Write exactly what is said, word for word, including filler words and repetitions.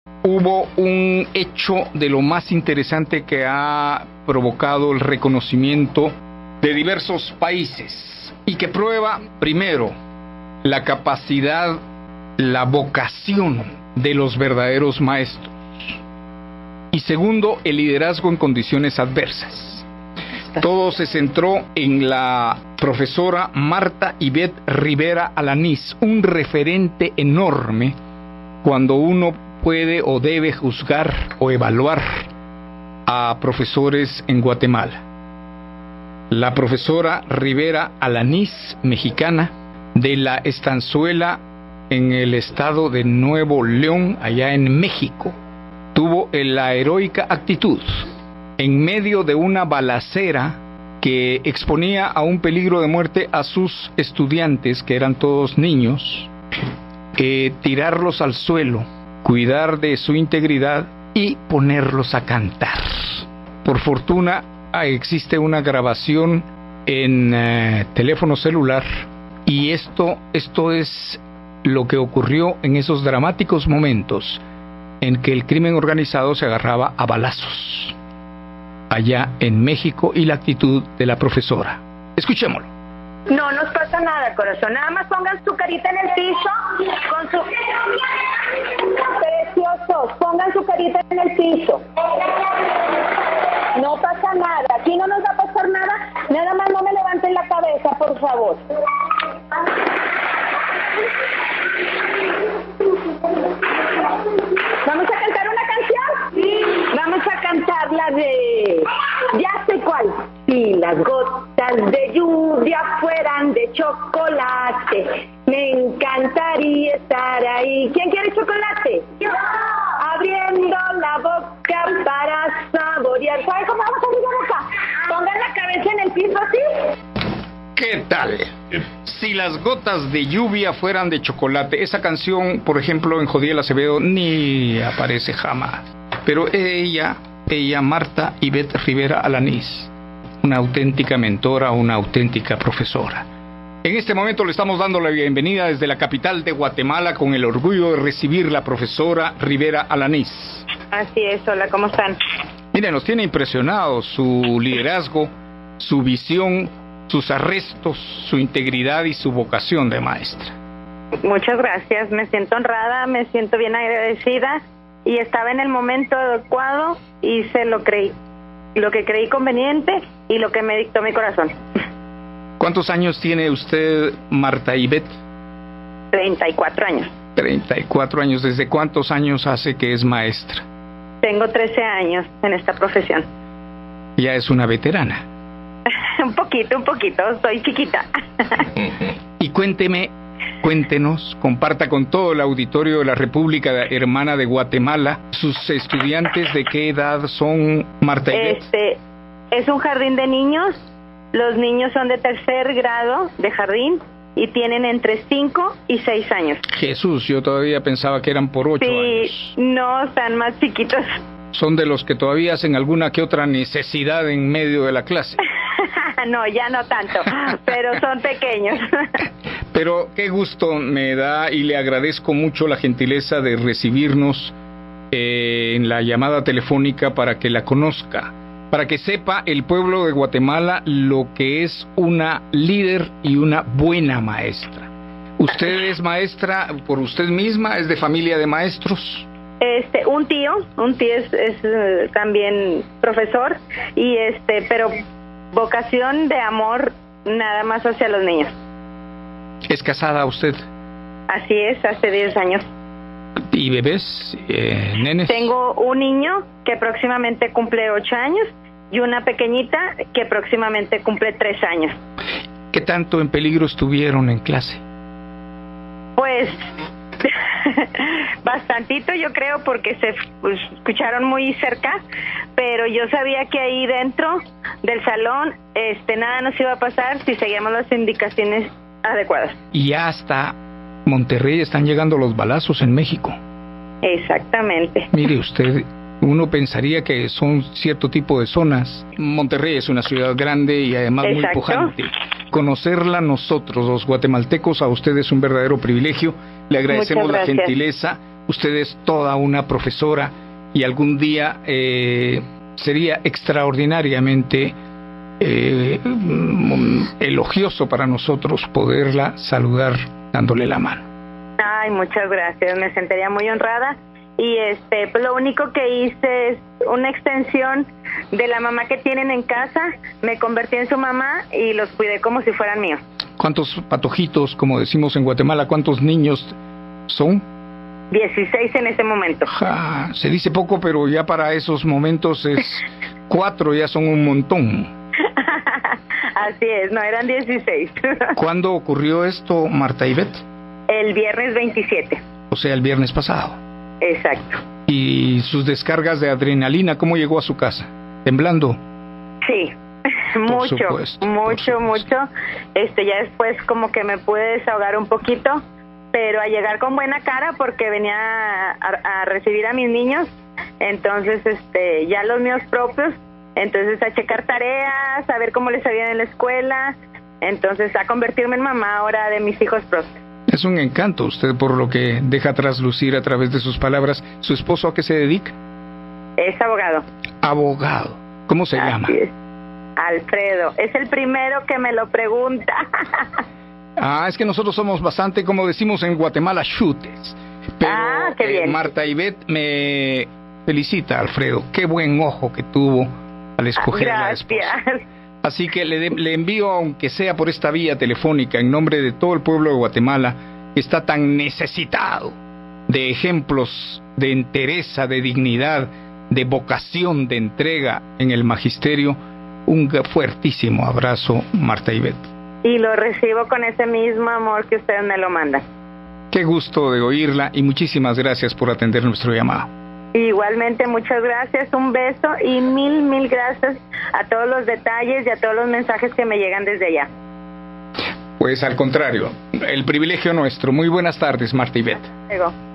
hubo un hecho de lo más interesante que ha provocado el reconocimiento de diversos países y que prueba, primero, la capacidad, la vocación de los verdaderos maestros y segundo, el liderazgo en condiciones adversas. Todo se centró en la profesora Marta Ivette Rivera Alanís, un referente enorme cuando uno puede o debe juzgar o evaluar a profesores en Guatemala. La profesora Rivera Alanís, mexicana, de la Estanzuela en el estado de Nuevo León, allá en México, tuvo la heroica actitud, en medio de una balacera que exponía a un peligro de muerte a sus estudiantes, que eran todos niños, eh, tirarlos al suelo, cuidar de su integridad y ponerlos a cantar. Por fortuna, existe una grabación en eh, teléfono celular y esto, esto es lo que ocurrió en esos dramáticos momentos en que el crimen organizado se agarraba a balazos allá en México y la actitud de la profesora. Escuchémoslo. No nos pasa nada, corazón. Nada más pongan su carita en el piso con su... Preciosos, pongan su carita en el piso. No pasa nada. Aquí no nos va a pasar nada. Nada más no me levanten la cabeza, por favor. ¿Vamos a cantar una canción? Sí. Vamos a cantar la de... Ya sé cuál. Si las gotas de lluvia fueran de chocolate, me encantaría estar ahí. ¿Quién quiere chocolate? Yo. Abriendo la boca para saborear. ¿Saben cómo vamos a abrir la boca? Pongan la cabeza en el piso así. ¿Qué tal? Si las gotas de lluvia fueran de chocolate. Esa canción, por ejemplo, en Jodiel Acevedo ni aparece jamás. Pero ella, ella, Marta Ivette Rivera Alanís, una auténtica mentora, una auténtica profesora. En este momento le estamos dando la bienvenida desde la capital de Guatemala con el orgullo de recibir la profesora Rivera Alanís. Así es, hola, ¿cómo están? Mira, nos tiene impresionado su liderazgo, su visión, sus arrestos, su integridad y su vocación de maestra. Muchas gracias, me siento honrada, me siento bien agradecida y estaba en el momento adecuado y se lo creí, lo que creí conveniente y lo que me dictó mi corazón. ¿Cuántos años tiene usted, Marta Ivette? treinta y cuatro años. treinta y cuatro años. ¿Desde cuántos años hace que es maestra? Tengo trece años en esta profesión. Ya es una veterana. Un poquito, un poquito, soy chiquita. Y cuénteme, cuéntenos, comparta con todo el auditorio de la República Hermana de Guatemala, sus estudiantes, ¿de qué edad son, Marta Ivette? Este, es un jardín de niños, los niños son de tercer grado de jardín y tienen entre cinco y seis años. Jesús, yo todavía pensaba que eran por ocho sí, años. No, están más chiquitos. Son de los que todavía hacen alguna que otra necesidad en medio de la clase. No, ya no tanto, pero son pequeños. Pero qué gusto me da y le agradezco mucho la gentileza de recibirnos eh, en la llamada telefónica para que la conozca, para que sepa el pueblo de Guatemala lo que es una líder y una buena maestra. ¿Usted es maestra por usted misma? ¿Es de familia de maestros? Este, un tío, un tío es, es uh, también profesor y este, pero vocación de amor nada más hacia los niños. ¿Es casada usted? Así es, hace diez años. ¿Y bebés, eh, nenes? Tengo un niño que próximamente cumple ocho años y una pequeñita que próximamente cumple tres años. ¿Qué tanto en peligro estuvieron en clase? Pues bastantito, yo creo, porque se pues, escucharon muy cerca, pero yo sabía que ahí dentro del salón este nada nos iba a pasar si seguíamos las indicaciones adecuadas. Y hasta Monterrey están llegando los balazos en México. Exactamente. Mire usted, uno pensaría que son cierto tipo de zonas. Monterrey es una ciudad grande y además Exacto. muy pujante. Conocerla nosotros, los guatemaltecos, a usted es un verdadero privilegio. Le agradecemos la gentileza. usted es toda una profesora y algún día eh, sería extraordinariamente eh, elogioso para nosotros poderla saludar dándole la mano. Ay, muchas gracias, me sentiría muy honrada. Y este, pues lo único que hice es una extensión de la mamá que tienen en casa, me convertí en su mamá y los cuidé como si fueran míos. ¿Cuántos patojitos, como decimos en Guatemala, cuántos niños son? dieciséis en ese momento. Ja, se dice poco, pero ya para esos momentos es cuatro, ya son un montón. Así es, no, eran dieciséis. ¿Cuándo ocurrió esto, Marta Ivette? El viernes veintisiete. O sea, el viernes pasado. Exacto. ¿Y sus descargas de adrenalina, cómo llegó a su casa? ¿Temblando? Sí, mucho, supuesto, mucho, mucho. Este, ya después como que me pude desahogar un poquito, pero a llegar con buena cara porque venía a, a recibir a mis niños, entonces este, ya los míos propios, entonces a checar tareas, a ver cómo les sabían en la escuela, entonces a convertirme en mamá ahora de mis hijos propios. Es un encanto usted por lo que deja traslucir a través de sus palabras. ¿Su esposo a qué se dedica? Es abogado. Abogado. ¿Cómo se Así llama? Es. Alfredo. Es el primero que me lo pregunta. Ah, es que nosotros somos bastante, como decimos en Guatemala, chutes. Pero ah, qué bien. Eh, Marta Ivette me felicita, Alfredo. Qué buen ojo que tuvo al escoger a la esposa. Gracias. Así que le, le envío, aunque sea por esta vía telefónica, en nombre de todo el pueblo de Guatemala, que está tan necesitado de ejemplos de entereza, de dignidad, de vocación, de entrega en el magisterio, un fuertísimo abrazo, Marta Ivette. Y lo recibo con ese mismo amor que ustedes me lo mandan. Qué gusto de oírla y muchísimas gracias por atender nuestro llamado. Igualmente, muchas gracias, un beso y mil, mil gracias a todos los detalles y a todos los mensajes que me llegan desde allá. Pues al contrario, el privilegio nuestro. Muy buenas tardes, Marta Ivette. Luego.